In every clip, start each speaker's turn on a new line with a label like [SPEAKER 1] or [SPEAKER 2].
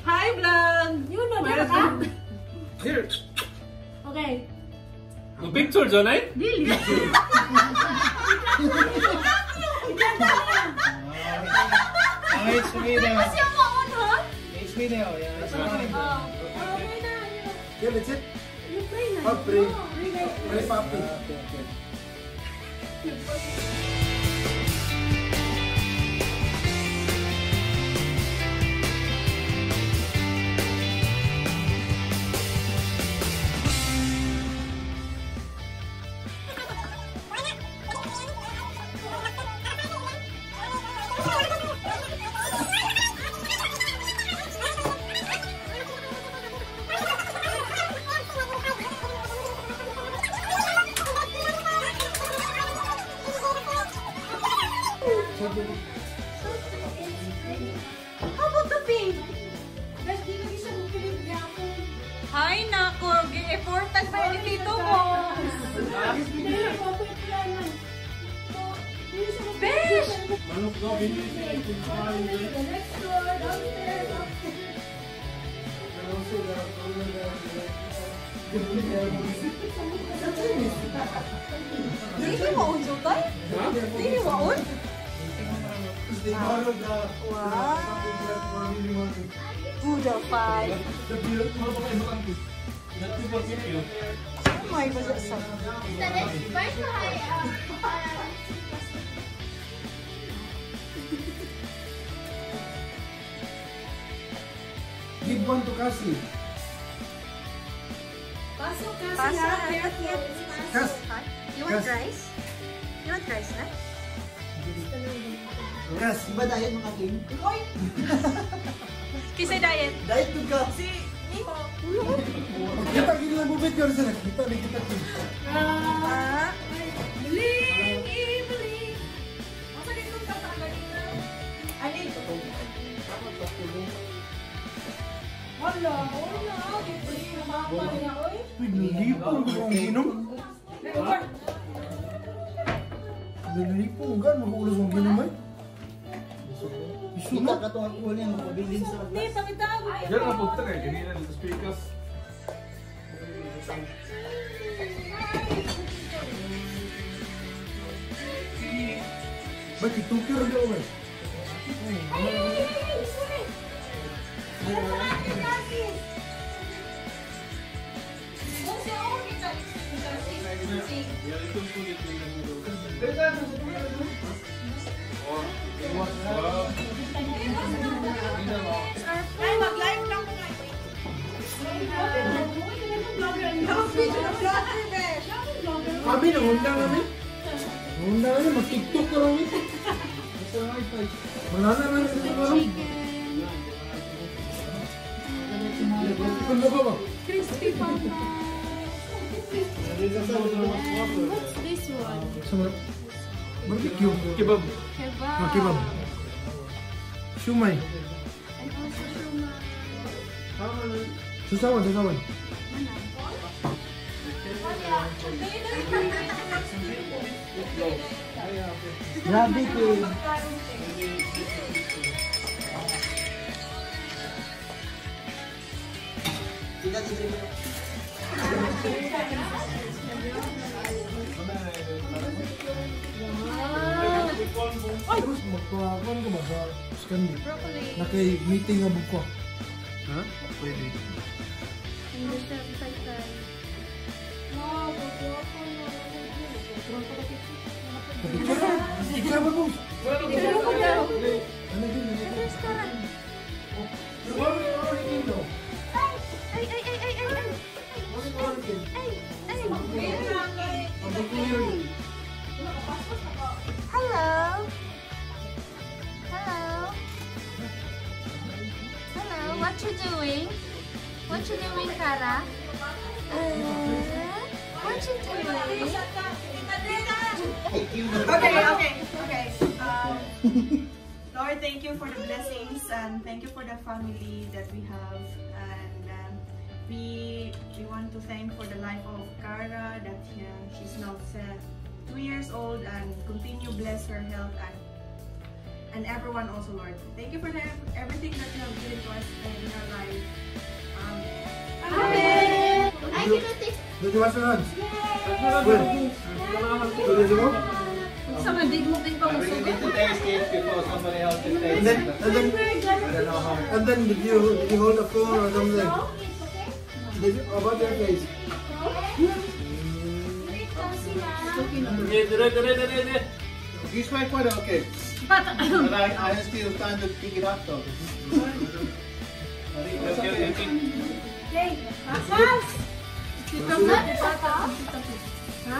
[SPEAKER 1] Hi, vlog!
[SPEAKER 2] Yun na, dyan ka?
[SPEAKER 3] Here.
[SPEAKER 2] Okay.
[SPEAKER 3] Picture dyan eh?
[SPEAKER 2] Dili.
[SPEAKER 4] It's video.
[SPEAKER 2] Kasi ako on, ha?
[SPEAKER 4] It's video, yeah. It's running.
[SPEAKER 2] Okay na.
[SPEAKER 5] Yeah, that's it.
[SPEAKER 2] You play na.
[SPEAKER 5] Oh, pray.
[SPEAKER 2] Relay.
[SPEAKER 5] Pray, papi.
[SPEAKER 4] Okay.
[SPEAKER 2] How about the pink? Guys, di lagi siya magpilit niya ako.
[SPEAKER 1] Hi, nako! Gi-effortan pa yung dito mo!
[SPEAKER 2] Dili, papit yan na. Dili siya magpilit.
[SPEAKER 1] Besh!
[SPEAKER 5] Manok daw, binili.
[SPEAKER 2] The next door, downstairs, upstairs.
[SPEAKER 1] Dili mo un, Sultan? Dili mo un? Wow! Buddha five. Oh my God, that's so
[SPEAKER 5] Give one to Cassie.
[SPEAKER 2] Pasok kasi
[SPEAKER 1] Pasok,
[SPEAKER 2] ha.
[SPEAKER 1] Cassie.
[SPEAKER 5] Cass.
[SPEAKER 1] You want rice? You want rice na?
[SPEAKER 5] Cass, iba diet mga king?
[SPEAKER 1] Kisay diet.
[SPEAKER 5] Diet to ka.
[SPEAKER 1] Si Iho.
[SPEAKER 5] Kita gini lang bubit ko rin kita rin kita king.
[SPEAKER 1] Ah.
[SPEAKER 2] Bling, bling. Masa dito ka sa kanina?
[SPEAKER 1] Ano ito?
[SPEAKER 2] Wala, wala. Bling, namapa niya, oy.
[SPEAKER 5] Nilipong ko ang ginom. Nilipong gan, makuulos ang ginom ay.
[SPEAKER 4] Kita ka itong ako niya, mabilin sa
[SPEAKER 2] Hindi, pakitawag.
[SPEAKER 3] Diyan ang punta kayo. Ganyan na dito speakers.
[SPEAKER 5] Ba't itukir ang gawin?
[SPEAKER 1] Ay, mag-live lang mo nga.
[SPEAKER 5] Kami nangundang namin. Nangundang namin, mag-tiktok ka rin. Wala na lang ito ka rin. Ikon na ba ba?
[SPEAKER 2] Crispy papa. What's this one?
[SPEAKER 5] Sa barbecue.
[SPEAKER 3] Kebab.
[SPEAKER 2] Kebab.
[SPEAKER 5] Kebab. Shumay.
[SPEAKER 2] And also shumai.
[SPEAKER 5] Susawan, susawan. Grabe ko. Terus magkakuan ko ba sa Scandi? Naka-meeting nga buko. Ha? Pwede.
[SPEAKER 2] Hindi siya tay-tay. Wow, pagkako na.
[SPEAKER 5] Ikaw ba po? Ano din? Ano din?
[SPEAKER 2] Ay, ay, ay, ay, ay, ay. Ay, ay.
[SPEAKER 1] Hello. Hello. Hello. What you doing? What you doing, Kara? What you doing?
[SPEAKER 6] Okay. Lord, thank you for the blessings and thank you for the family that we have. And we want to thank for the life of Kara, that she's now 2 years old, and continue bless her health and everyone also, Lord. Thank you for everything that you have given to us in our life.
[SPEAKER 5] Did you wash your hands? When? 2 days ago?
[SPEAKER 2] Sa mga big mo din pa
[SPEAKER 4] I
[SPEAKER 2] mo
[SPEAKER 4] really need to taste it before somebody else will taste
[SPEAKER 5] And then,
[SPEAKER 4] it.
[SPEAKER 5] and then,
[SPEAKER 4] I don't know how.
[SPEAKER 5] and then did you hold the phone or something? How about your face?
[SPEAKER 3] Dire.
[SPEAKER 4] This way quite okay. But I still trying to pick it up though.
[SPEAKER 2] Okay. Asas! Tita mo? Ha?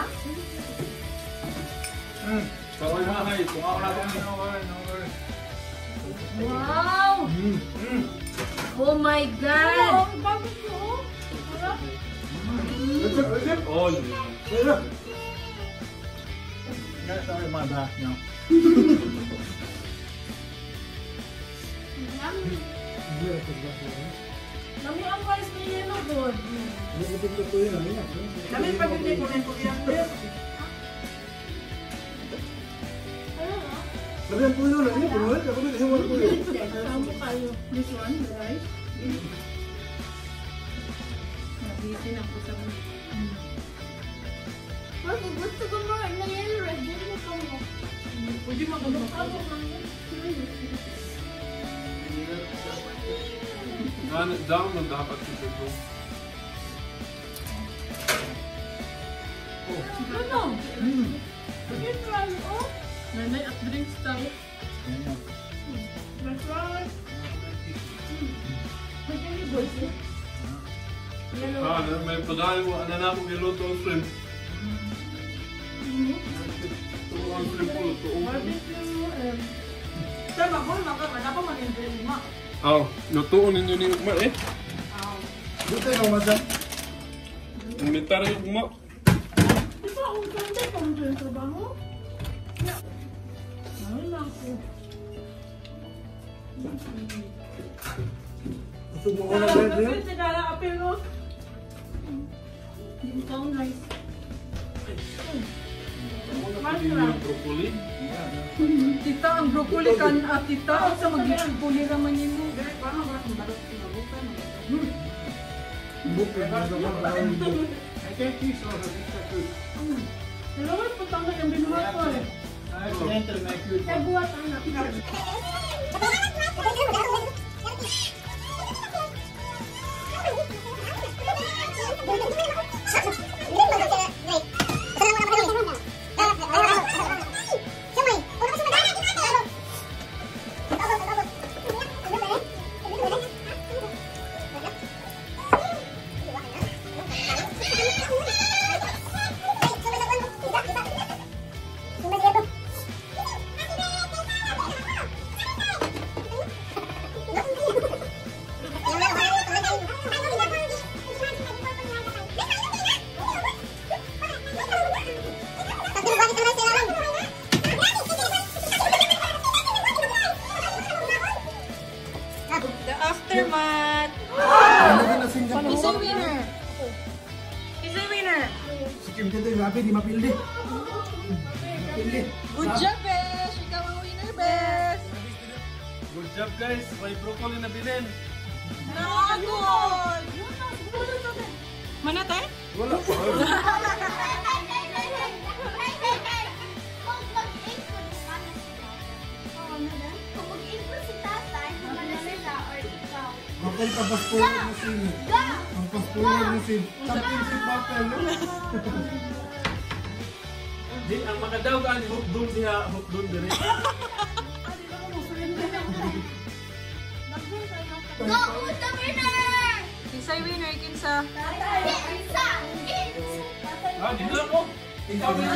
[SPEAKER 3] Bawal na kayo.
[SPEAKER 2] Wow! Oh my God!
[SPEAKER 3] Oh,
[SPEAKER 4] That's only my back now.
[SPEAKER 2] Mami, ang rice ni Yellow Gold.
[SPEAKER 6] Kami pag hindi ko rin po yan.
[SPEAKER 5] Sabi ang puno na niya, puno ulit. Ako din kasi wala puno.
[SPEAKER 2] Tama kayo. This one, the rice. Nabitin ako sa mga.
[SPEAKER 1] Gusto ko mo na yellow red. Hindi mo ka mo.
[SPEAKER 6] Pwede magulong.
[SPEAKER 3] Daarom dapat ito.
[SPEAKER 2] Ano? Again, try oh. Nanay at drinks tayo. That's right. Magkano boys eh?
[SPEAKER 3] May pagkain mo, ano na akong niluto ang shrimp. Ito ang shrimp ko, ito.
[SPEAKER 2] Barbecue,
[SPEAKER 6] Tama ko, makakala pa man yung lima.
[SPEAKER 3] Lutoon ninyo ni Ugma eh.
[SPEAKER 5] Dito yung madam.
[SPEAKER 3] Umitara yung Ugma.
[SPEAKER 2] di ba ang ganda kung dyan sa bango? Ay, naku.
[SPEAKER 5] Gusto mo ko na bread niya?
[SPEAKER 6] Sigara apelo.
[SPEAKER 2] Hindi ka ang rice.
[SPEAKER 3] Yung broccoli.
[SPEAKER 2] Tita, ang broccoli kan tita. Ang sa mag-broccoli raman yun mo.
[SPEAKER 6] Dere pa nga ba balot tinabukan.
[SPEAKER 5] Bukid na sa mga
[SPEAKER 4] I can't see so good.
[SPEAKER 2] Dalawang patang na yung binuhat ko eh.
[SPEAKER 4] I accidentally make you.
[SPEAKER 2] Kaya buhat anak.
[SPEAKER 6] The aftermath.
[SPEAKER 2] Isa winner.
[SPEAKER 6] Is a winner.
[SPEAKER 5] Si Kim dito yung rapi, di mapildi. Mapildi.
[SPEAKER 6] Good job, Besh. Ikaw ang winner, Besh.
[SPEAKER 3] Good job guys, may broccoli na bilhin.
[SPEAKER 6] Nakakagod. Mana tayo?
[SPEAKER 5] Wala. Bakal ka paspulog na sino? Ang paspulog na sino? Something si Bakal, no?
[SPEAKER 3] Di, ang makadaw ka, hukdun siya, hukdun din eh.
[SPEAKER 1] Go, who's the winner?
[SPEAKER 6] Kinsay winner, kinsa?
[SPEAKER 1] Insa!
[SPEAKER 3] Di na ako. Ikaw din.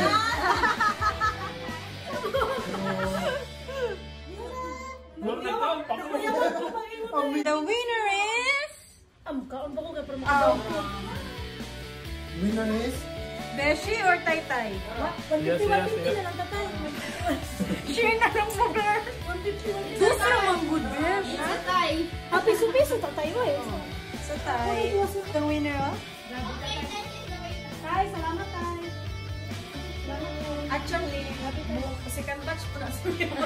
[SPEAKER 6] The winner is...
[SPEAKER 2] Kaon ba ko kaya para makadaw ko?
[SPEAKER 5] Winner is?
[SPEAKER 6] Beshi or Taytay?
[SPEAKER 3] Yes.
[SPEAKER 6] Share na lang mo, girl. Gusto naman good, Besh.
[SPEAKER 1] Tay.
[SPEAKER 2] Piso-piso tatay mo eh.
[SPEAKER 6] So, Tay. The winner, oh?
[SPEAKER 2] Tay, salamat tay.
[SPEAKER 6] Actually, second batch po na sa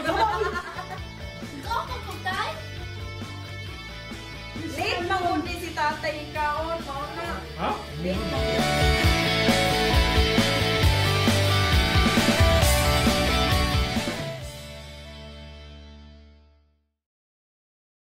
[SPEAKER 1] Go, kapagtay.
[SPEAKER 6] Late na si tatay ikaon. Mauna.
[SPEAKER 3] Ha?
[SPEAKER 5] Meron ba?